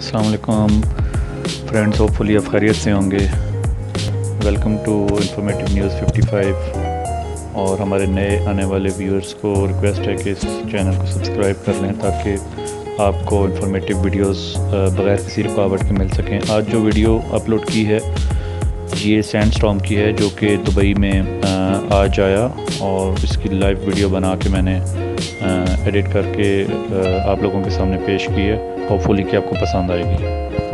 अस्सलाम वालेकुम friends, hopefully आप खैरियत से होंगे। Welcome to informative news 55। और हमारे नए आने वाले व्यूअर्स को रिक्वेस्ट है कि इस चैनल को सब्सक्राइब कर लें ताकि आपको इंफॉर्मेटिव वीडियोस बग़ैर किसी रुकावट के मिल सकें। आज जो वीडियो अपलोड की है ये सैंडस्टॉर्म की है जो कि दुबई में आज आया, और इसकी लाइव वीडियो बना के मैंने एडिट करके आप लोगों के सामने पेश की है। होपफुली कि आपको पसंद आएगी।